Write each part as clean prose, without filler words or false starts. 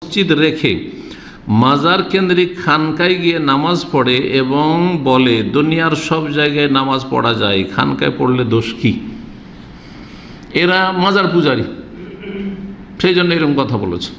মসজিদ রেখে মাজার কেন্দ্রিক খানকায় গিয়ে নামাজ পড়ে এবং বলে দুনিয়ার সব জায়গায় নামাজ পড়া যায়, খানকায় পড়লে দোষ কি? এরা মাজার পূজারী, সেই জন্য এরকম কথা বলেছে।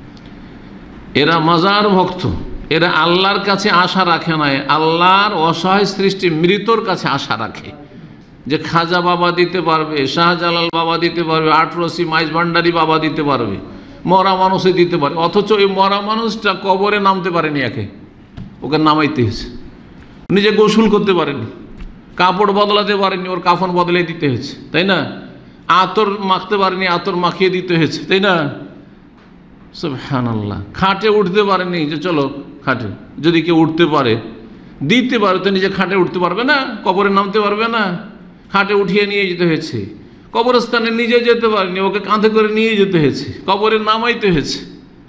এরা মাজার ভক্ত, এরা আল্লাহর কাছে আশা রাখে না, আল্লাহর অসহায় সৃষ্টি মৃতর কাছে আশা রাখে যে খাজা বাবা দিতে পারবে, শাহজালাল বাবা দিতে পারবে, আটরসি মাইজ ভান্ডারি বাবা দিতে পারবে, মরা মানুষে দিতে পারে। অথচ ওই মরা মানুষটা কবরে নামতে পারেনি, ওকে নামাইতে হয়েছে। নিজে গোসল করতে পারেনি, কাপড় বদলাতে পারেনি, ওর কাফন বদলে দিতে হয়েছে, তাই না? আতর মাখতে পারেনি, আতর মাখিয়ে দিতে হয়েছে, তাই না? সুবহানাল্লাহ। খাটে উঠতে পারেনি, যে চলো খাটে, যদি কেউ উঠতে পারে দিতে পারে তো নিজে খাটে উঠতে পারবে না, কবরে নামতে পারবে না, খাটে উঠিয়ে নিয়ে যেতে হয়েছে। কবরস্থানে নিজে যেতে পারেনি, ওকে কাঁধে করে নিয়ে যেতে হয়েছে, কবরে নামাইতে হয়েছে।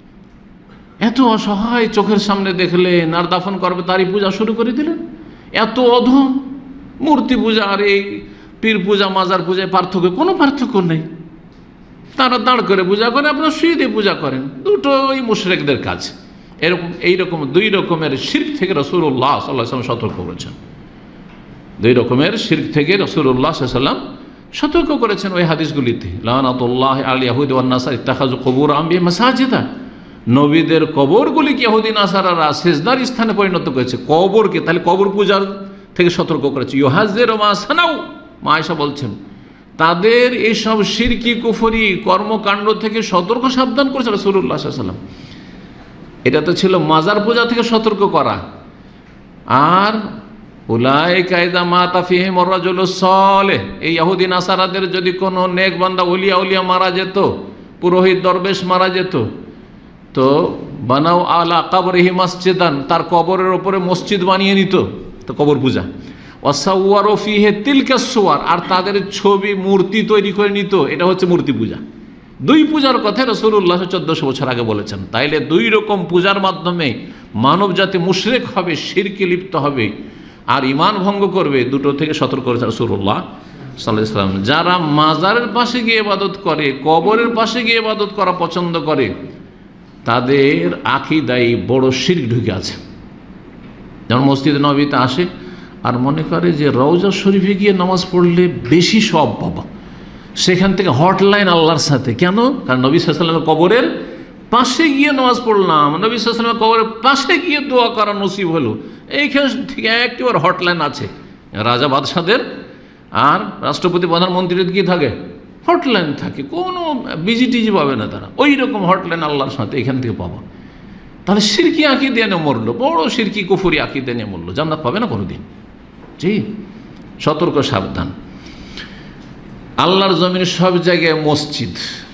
এত অসহায়, চোখের সামনে দেখলেন আর দাফন করবে তারই পূজা শুরু করে দিলেন। এত অধম। মূর্তি পূজা আর এই পীর পূজা মাজার পূজায় পার্থক্য, কোনো পার্থক্য নেই। তারা দাঁড় করে পূজা করে, আপনারা শুয়ে দিয়ে পূজা করেন, দুটোই মুশরিকদের কাজ। এইরকম দুই রকমের শিরক থেকে রাসূলুল্লাহ সাল্লাল্লাহু আলাইহি ওয়াসাল্লাম সতর্ক করেছেন। দুই রকমের শিরক থেকে রাসূলুল্লাহ সাল্লাল্লাহু আলাইহি ওয়াসাল্লাম সতর্ক করেছেন ওই হাদিসগুলিতে। লানাতুল্লাহ আল ইয়াহুদি ওয়ান নাসারা ইত্তাখাযু কুবুর আম্বিয়া মাসাজিদা। নবীদের কবরগুলিকে ইহুদি নাসারারা সিজদার স্থানে পরিণত করেছে, কবরকে। তাহলে কবর পূজার থেকে সতর্ক করেছে। ইউহাযযিরু মা সানাউ, মা আয়েশা বলছেন, তাদের এইসব শিরকি কুফরি কর্মকাণ্ড থেকে সতর্ক সাবধান করেছে রাসূলুল্লাহ সাল্লাল্লাহু আলাইহি ওয়াসাল্লাম। এটা তো ছিল মাজার পূজা থেকে সতর্ক করা। আর উলাইকা ইযা মাতা ফীহিমুর রাজুলুস সালেহ, এই ইহুদি নাসারাদের যদি কোনো নেক বান্দা ওলিয়া মারা যেত, পুরোহিত দরবেশ মারা যেত, তো বানাও আলা কবরিহি মসজিদান, তার কবরের ওপরে মসজিদ বানিয়ে নিত, তো কবর পূজা। ওয়াসাওয়ারু ফীহি তিলকাস সুওয়ার, আর তাদের ছবি মূর্তি তৈরি করে নিত, এটা হচ্ছে মূর্তি পূজা। দুই পূজার কথা রাসূলুল্লাহ 1400 বছর আগে বলেছেন। তাইলে দুই রকম পূজার মাধ্যমে মানব জাতি মুশরিক হবে, শিরকে লিপ্ত হবে আর ঈমান ভঙ্গ করবে। দুটো থেকে সতর্ক করেছে রাসূলুল্লাহ সাল্লাল্লাহু আলাইহি ওয়াসাল্লাম। যারা মাজারের পাশে গিয়ে ইবাদত করে, কবরের পাশে গিয়ে ইবাদত করা পছন্দ করে, তাদের আকীদায় বড় শিরক ঢুকে আছে। যেমন মসজিদ নববীতে আসে আর মনে করে যে রওজা শরীফে গিয়ে নামাজ পড়লে বেশি সওয়াব পাবো, সেখান থেকে হটলাইন আল্লাহর সাথে। কেন? কারণ নবী সাল্লাল্লাহু আলাইহি ওয়াসাল্লামের কবরের পাশে গিয়ে নামাজ পড়লাম, নবী সাল্লাল্লাহু আলাইহি ওয়াসাল্লামের কবরের পাশে গিয়ে দোয়া করা নসিব হলো। এইখানে থেকে একটিবার হটলাইন আছে। রাজা বাদশাদের আর রাষ্ট্রপতি প্রধানমন্ত্রীর কি থাকে? হটলাইন থাকে, কোনো বিজিটিজি পাবে না তারা। ওই রকম হটলাইন আল্লাহর সাথে এখান থেকে পাবো। তাহলে শিরকি আকীদা নিয়ে মরলো, বড় শিরকি কুফরি আকীদা নিয়ে মরলো, জান্নাত পাবে না কোনোদিন। জি, সতর্ক সাবধান। আল্লাহর জমিনে সব জায়গায় মসজিদ,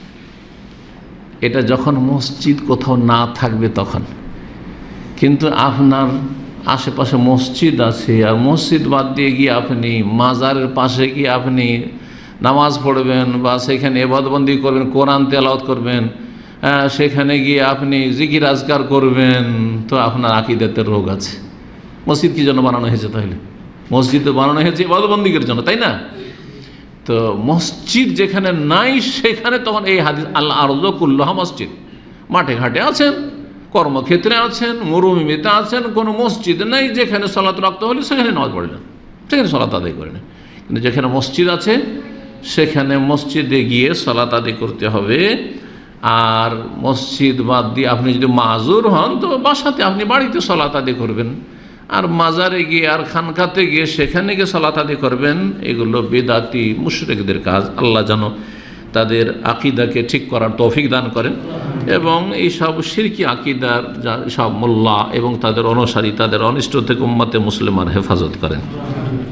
এটা যখন মসজিদ কোথাও না থাকবে তখন। কিন্তু আপনার আশেপাশে মসজিদ আছে, আর মসজিদ বাদ দিয়ে গিয়ে আপনি মাজারের পাশে গিয়ে আপনি নামাজ পড়বেন বা সেখানে ইবাদতবন্দি করবেন, কোরআন তেলাওয়াত করবেন, সেখানে গিয়ে আপনি জিকির আজকার করবেন, তো আপনার আকীদাতে রোগ আছে। মসজিদ কি জন্য বানানো হয়েছে? তাহলে মসজিদ তো বানানো হয়েছে ইবাদতবন্দির জন্য, তাই না? তো মসজিদ যেখানে নাই সেখানে তখন এই হাদিস, আল্লাহ আরযু কুল্লুহা মসজিদ। মাঠে ঘাটে আছেন, কর্মক্ষেত্রে আছেন, মরুভূমিতে আছেন, কোনো মসজিদ নেই, যেখানে সালাত রাখতে হলে সেখানে নামাজ পড়লেন, সেখানে সালাত আদায় করে নেন। কিন্তু যেখানে মসজিদ আছে সেখানে মসজিদে গিয়ে সালাত আদায় করতে হবে। আর মসজিদ বাদ দিয়ে আপনি যদি মাজুর হন তো বাসাতে আপনি বাড়িতে সালাত আদায় করবেন। আর মাজারে গিয়ে আর খানকাতে গিয়ে সেখানে গিয়ে সালাত আদায় করবেন, এগুলো বেদাতি মুশরিকদের কাজ। আল্লাহ যেন তাদের আকীদাকে ঠিক করার তৌফিক দান করেন এবং এই সব শিরকি আকীদার সব মোল্লা এবং তাদের অনুসারী, তাদের অনিষ্ট থেকে উম্মতে মুসলিমার হেফাজত করেন।